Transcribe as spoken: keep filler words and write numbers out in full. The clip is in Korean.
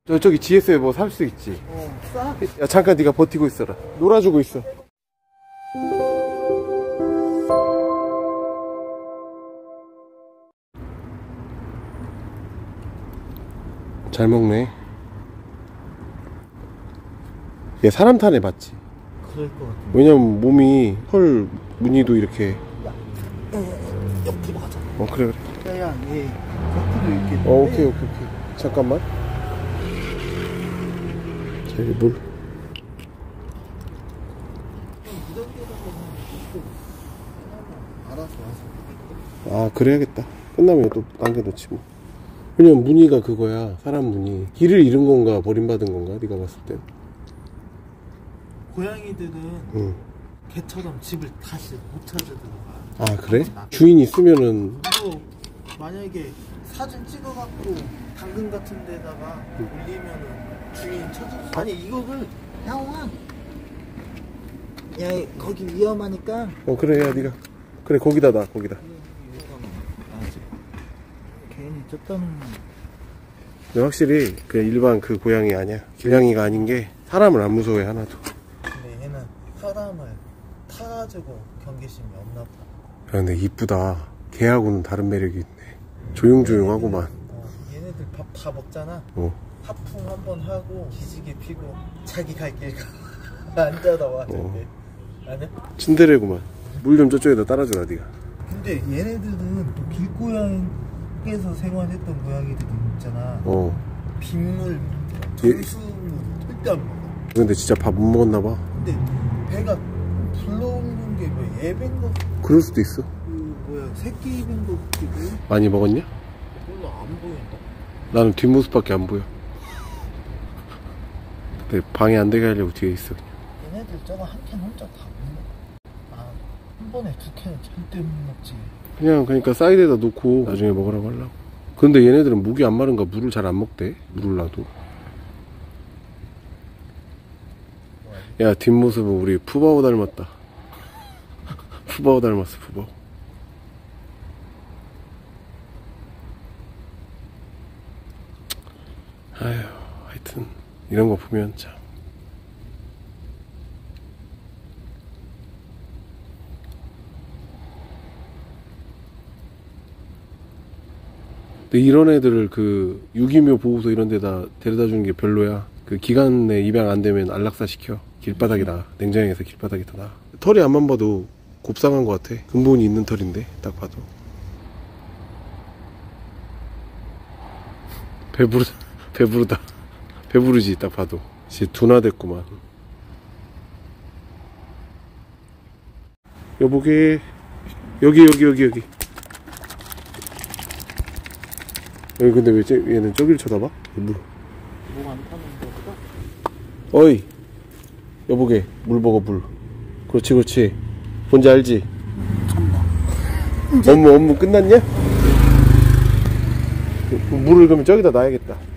저, 저기 지에스에 뭐 살 수 있지? 어, 싸? 야, 잠깐 네가 버티고 있어라. 놀아주고 있어. 잘 먹네. 얘 사람 타네 맞지? 그럴 것 같아. 왜냐면 몸이 털 무늬도 이렇게. 야, 야, 야, 야, 옆으로 가자. 어 그래 그래. 야야, 얘 거꾸로 이렇게. 어 오케이 오케이 오케이. 잠깐만. 자 여기 물. 알았어, 알았어. 아 그래야겠다. 끝나면 또 남겨놓지 뭐. 왜냐면 무늬가 그거야. 사람 무늬. 길을 잃은 건가 버림받은 건가 네가 봤을 땐. 고양이들은 응. 개처럼 집을 다시 못 찾아들어가. 아 그래? 주인 있으면은. 이거 만약에 사진 찍어갖고 당근 같은 데다가 응. 올리면은 주인 찾을 수. 아니 이거를 형아. 야 거기 위험하니까. 어 그래 야 네가. 그래 거기다 놔 거기다. 괜히 쪘다는. 근데 확실히 그냥 일반 그 고양이 아니야. 고양이가 아닌 게 사람을 안 무서워해 하나도. 근데 얘는 사람을 타가지고 경계심이 없나 보다. 야 근데 이쁘다. 걔하고는 다른 매력이 있네. 조용조용하고만. 어, 얘네들 밥 다 먹잖아. 어. 하품 한번 하고 기지개 피고 자기 갈 길 가. 앉아다 와. 어. 아니야? 친데레구만. 물 좀 저쪽에다 따라줘라 네가. 근데 얘네들은 또 길고양이에서 생활했던 고양이들이 있잖아. 어. 빗물, 예. 정수물 절대 안 먹어. 근데 진짜 밥 못 먹었나봐. 근데 배가 불러오는 게 뭐 애밴 거, 그럴 수도 있어. 그 뭐야 새끼 입은 거 같기도. 많이 먹었냐? 별로 안 보인다. 나는 뒷모습밖에 안 보여. 근데 방해 안 되게 하려고 뒤에 있어 그냥. 얘네들 저거 한 캔 혼자 다 못 먹어. 아, 한 번에 두 캔은 절대 못 먹지. 그냥 그러니까 사이드에다 놓고 나중에 먹으라고 하려고. 근데 얘네들은 목이 안 마른가 물을 잘 안 먹대. 물을 놔도. 야 뒷모습은 우리 푸바오 닮았다. 푸바오 닮았어 푸바오. 아휴 하여튼 이런 거 보면 참. 근데 이런 애들을 그 유기묘 보호소 이런 데다 데려다 주는 게 별로야. 그 기간 내 입양 안 되면 안락사 시켜. 길바닥이 나. 냉장에서 길바닥이 더 나. 털이 안만 봐도 곱상한 것 같아. 근본이 있는 털인데 딱 봐도. 배부르 배부르다. 배부르지 딱 봐도. 이제 둔화됐구만. 여보게 여기 여기 여기 여기 여기. 근데 왜 쟤, 얘는 저길 쳐다봐? 물. 목 안 타는데 보다? 어이 여보게 물 먹어 물. 그렇지 그렇지. 뭔지 알지? 업무 업무 끝났냐? 물을 그러면 저기다 놔야겠다.